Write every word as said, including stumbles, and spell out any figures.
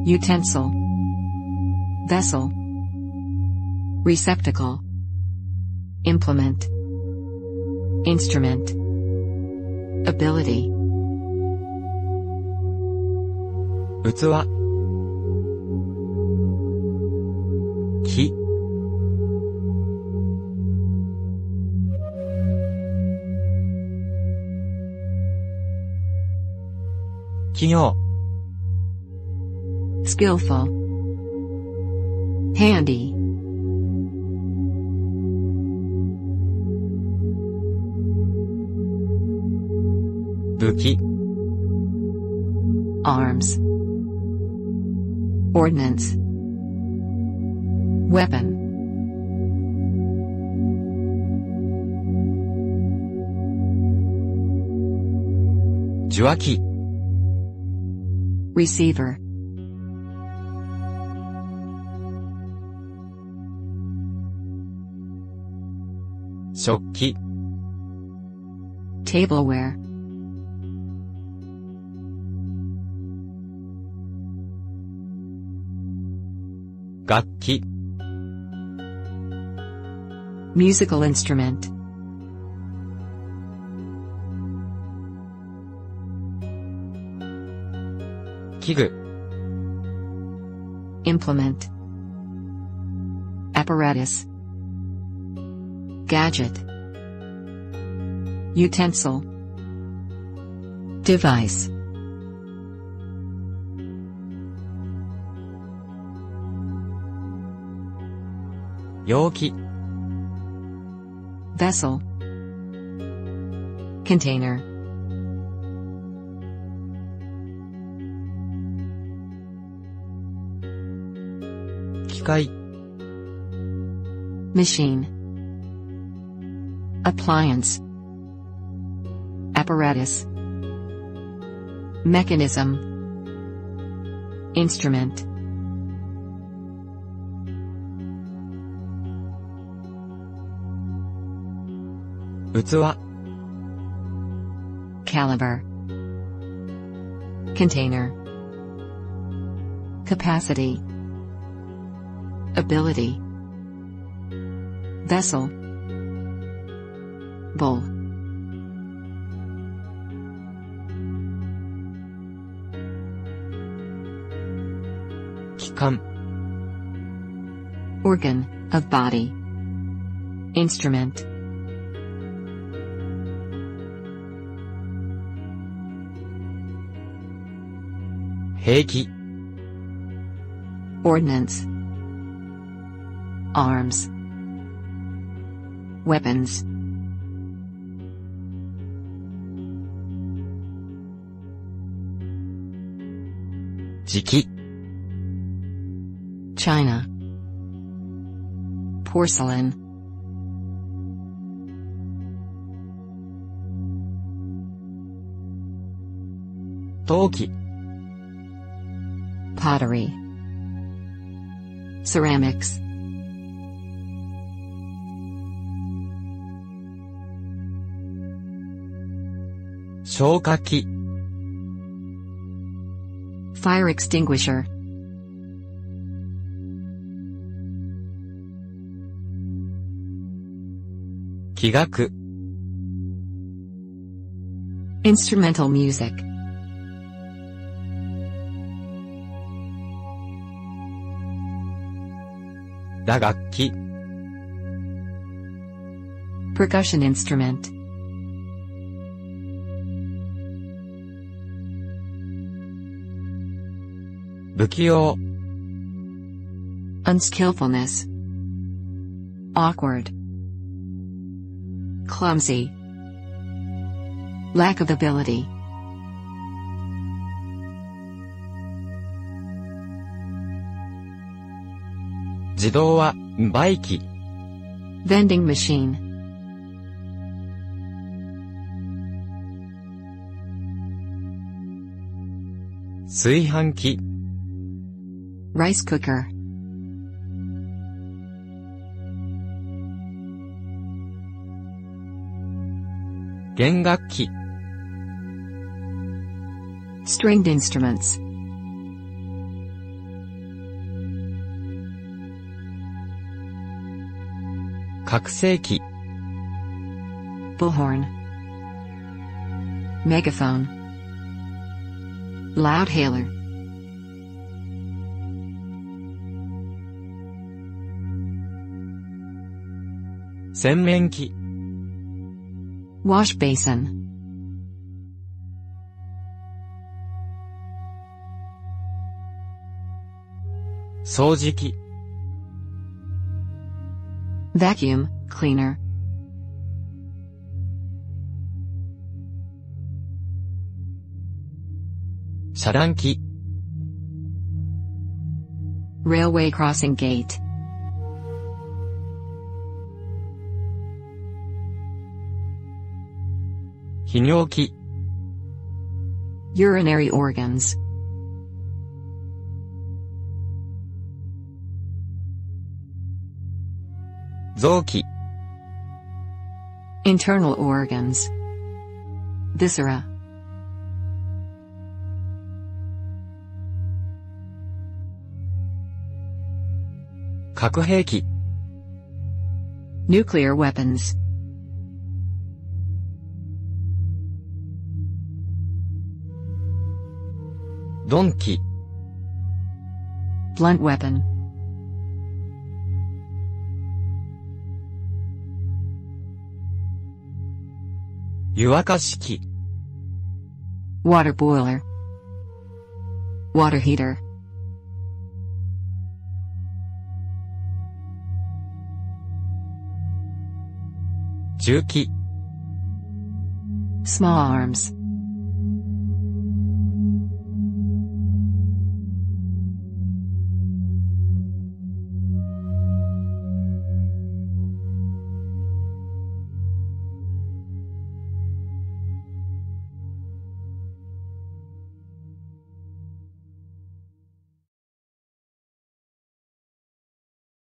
utensil, vessel, receptacle, implement, instrument, ability, 器、木、企業、 skillful, handy, 武器、 arms, ordnance, weapon, 受話器、 receiver, 食器、 tableware, 楽器、 musical instrument, 器具、 implement, apparatus, gadget, utensil, device, 容器、 vessel, container, 機械、 machine, appliance, apparatus, mechanism, instrument, 器、 caliber, container, capacity, ability, vessel, bowl, 器官、 organ of body, instrument, 兵器、 ordnance, arms, weapons, 磁器、 china, porcelain, 陶器、 pottery, ceramics, 消火器、 fire extinguisher, 器楽、 instrumental music, 打楽器、 percussion instrument, 不器用、 unskillfulness, awkward, clumsy, lack of ability, 自動は売機、 vending machine, 炊飯器、 rice cooker, 弦楽器、 stringed instruments, 拡声器、 bullhorn, megaphone, loudhailer, 洗面器、 wash basin, 掃除機、 vacuum cleaner, 遮断機、 railway crossing gate, 泌尿器、 urinary organs, 臓器、 internal organs, viscera, 核兵器、 nuclear weapons, 鈍器、 blunt weapon, 湯沸かし器、 water boiler, water heater, 重機、 small arms,